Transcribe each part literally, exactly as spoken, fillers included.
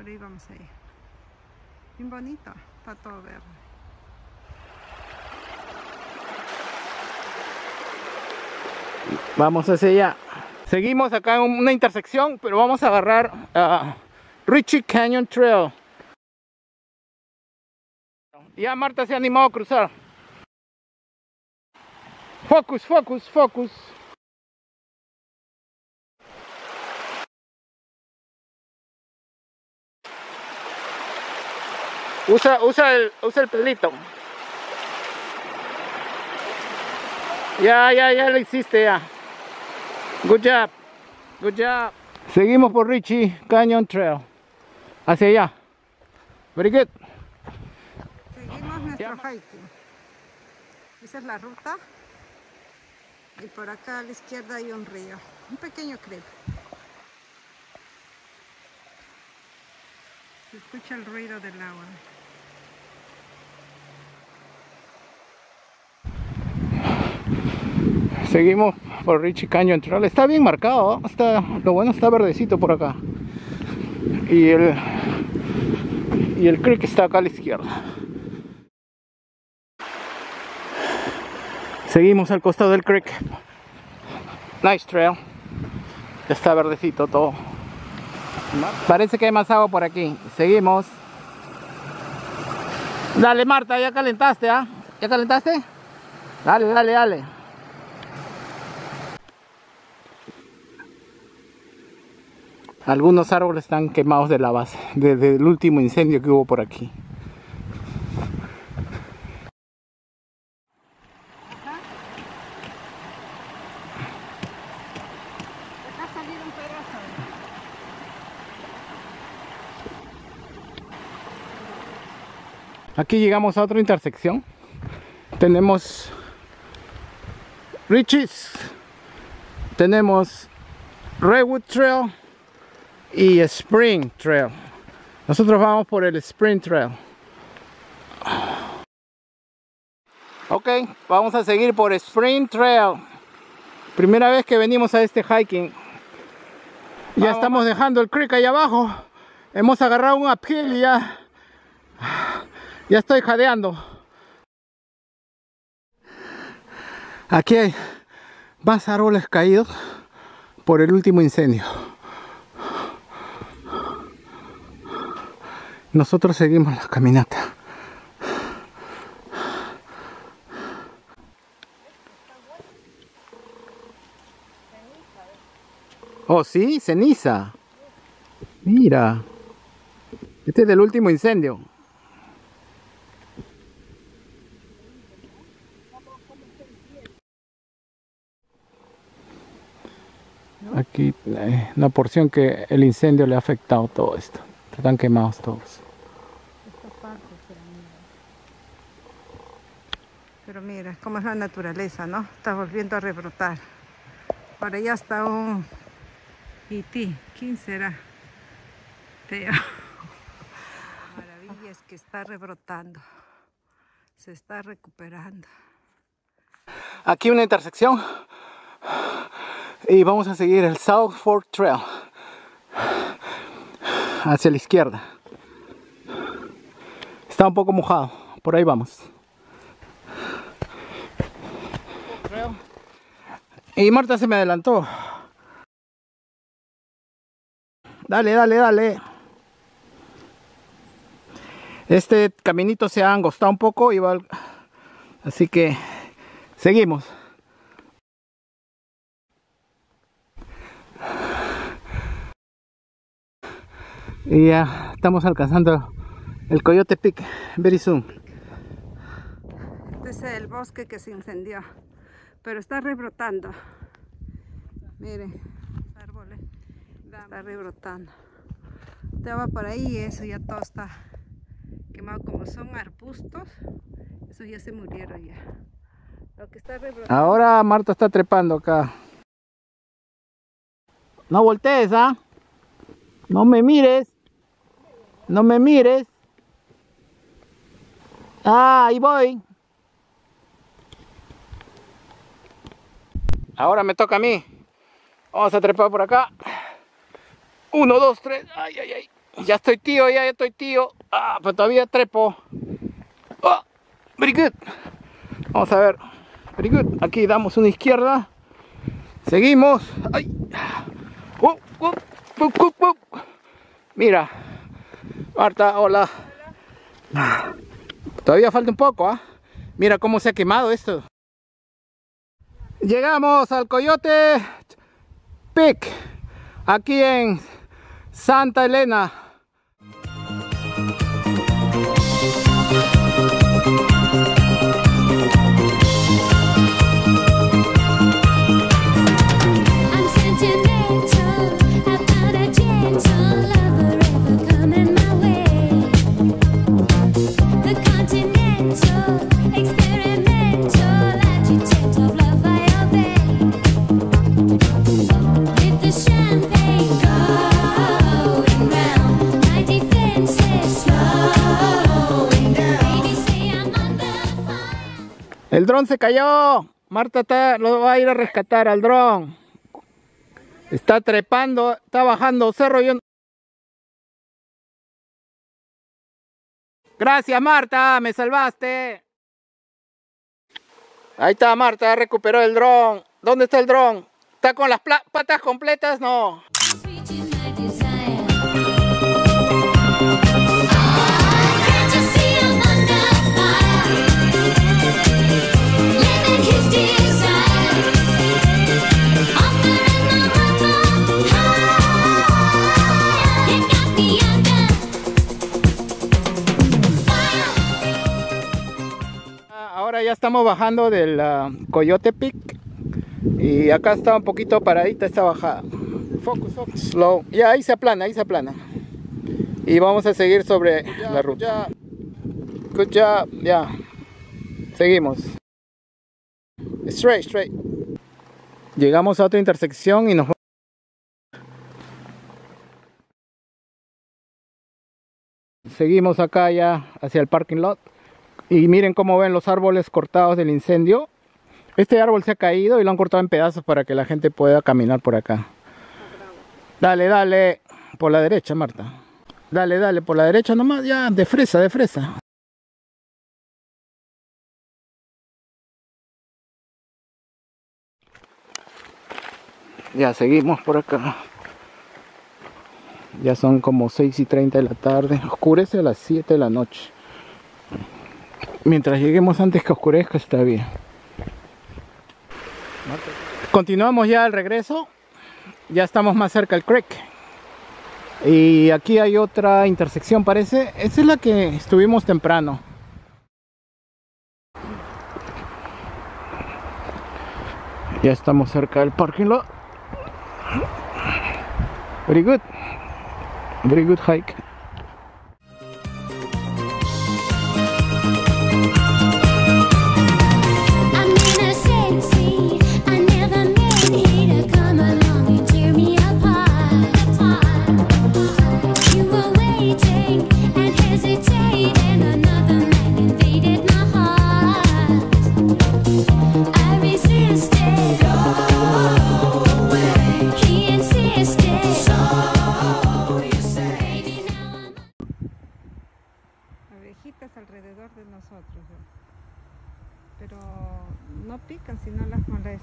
ahí vamos a ir. Bien bonito, está todo verde. Vamos hacia allá. Seguimos acá en una intersección, pero vamos a agarrar uh, Ritchie Canyon Trail. Ya Marta se animó a cruzar. Focus, focus, focus. Usa, usa el, usa el pelito. Ya, ya, ya lo hiciste ya. Good job. Good job. Seguimos por Ritchie Canyon Trail. Hacia allá. Very good. Seguimos nuestro hiking. Esa es la ruta. Y por acá a la izquierda hay un río. Un pequeño creek. Se escucha el ruido del agua. Seguimos por Ritchie Canyon Trail. Está bien marcado, ¿eh? Está, lo bueno está verdecito por acá. Y el, y el creek está acá a la izquierda. Seguimos al costado del creek. Nice trail. Está verdecito todo. Parece que hay más agua por aquí. Seguimos. Dale Marta, ya calentaste, ¿ah? ¿eh? ¿Ya calentaste? Dale, dale, dale. Algunos árboles están quemados de la base, desde el último incendio que hubo por aquí. Deja salir un pedazo. Aquí llegamos a otra intersección. Tenemos Ritchie's, tenemos Redwood Trail y Spring Trail. Nosotros vamos por el Spring Trail. Ok, vamos a seguir por Spring Trail. Primera vez que venimos a este hiking. Ya vamos, estamos dejando el creek ahí abajo. Hemos agarrado un uphill y ya, ya estoy jadeando. Aquí hay más árboles caídos por el último incendio. Nosotros seguimos la caminata. Oh, sí, ceniza. Mira. Este es del último incendio. Aquí eh, la porción que el incendio le ha afectado todo esto. Están quemados todos. Esta parte, pero mira. Pero mira cómo es la naturaleza, ¿no? Está volviendo a rebrotar. Por allá está un E T. ¿Quién será? Teo. La maravilla es que está rebrotando. Se está recuperando. Aquí una intersección. Y vamos a seguir el South Fork Trail hacia la izquierda. Está un poco mojado, por ahí vamos. Y Marta se me adelantó. Dale, dale, dale. Este caminito se ha angostado un poco, y va al... así que seguimos. Y ya estamos alcanzando el Coyote Peak very soon. Este es el bosque que se incendió, pero está rebrotando. Miren, los árboles está rebrotando. Estaba por ahí y eso ya todo está quemado. Como son arbustos, esos ya se murieron ya. Lo que está rebrotando. Ahora Marta está trepando acá. No voltees, ¿ah? No me mires. No me mires. Ah, ahí voy. Ahora me toca a mí. Vamos a trepar por acá. Uno, dos, tres. Ay, ay, ay. Ya estoy tío, ya, ya estoy tío. Ah, pero todavía trepo. Oh, very good. Vamos a ver. Very good. Aquí damos una izquierda. Seguimos. Ay. Uh, uh, uh, uh, uh. Mira. Marta, hola. hola. Todavía falta un poco, ¿ah? ¿eh? Mira cómo se ha quemado esto. Llegamos al Coyote Peak. Aquí en Santa Elena. El dron se cayó. Marta está, lo va a ir a rescatar al dron. Está trepando, está bajando cerro. Yo... Gracias, Marta, me salvaste. Ahí está, Marta, recuperó el dron. ¿Dónde está el dron? ¿Está con las patas completas? No. Ahora ya estamos bajando del uh, Coyote Peak. Y acá está un poquito paradita esta bajada. Focus, focus. Slow. Ya ahí se aplana, ahí se aplana. Y vamos a seguir sobre yeah, la ruta. Good job. Ya. Yeah. Seguimos. Straight, straight. Llegamos a otra intersección y nos vamos. Seguimos acá ya hacia el parking lot. Y miren cómo ven los árboles cortados del incendio. Este árbol se ha caído y lo han cortado en pedazos para que la gente pueda caminar por acá. Dale, dale. Por la derecha, Marta. Dale, dale, por la derecha nomás. Ya, de fresa, de fresa. Ya, seguimos por acá. Ya son como seis y treinta de la tarde. Oscurece a las siete de la noche. Mientras lleguemos antes que oscurezca está bien. Continuamos ya al regreso. Ya estamos más cerca del creek. Y aquí hay otra intersección, parece. Esa es la que estuvimos temprano. Ya estamos cerca del parking lot. Very good. Very good hike. Alrededor de nosotros, pero no pican si no las molestas.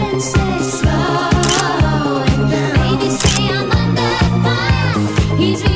He's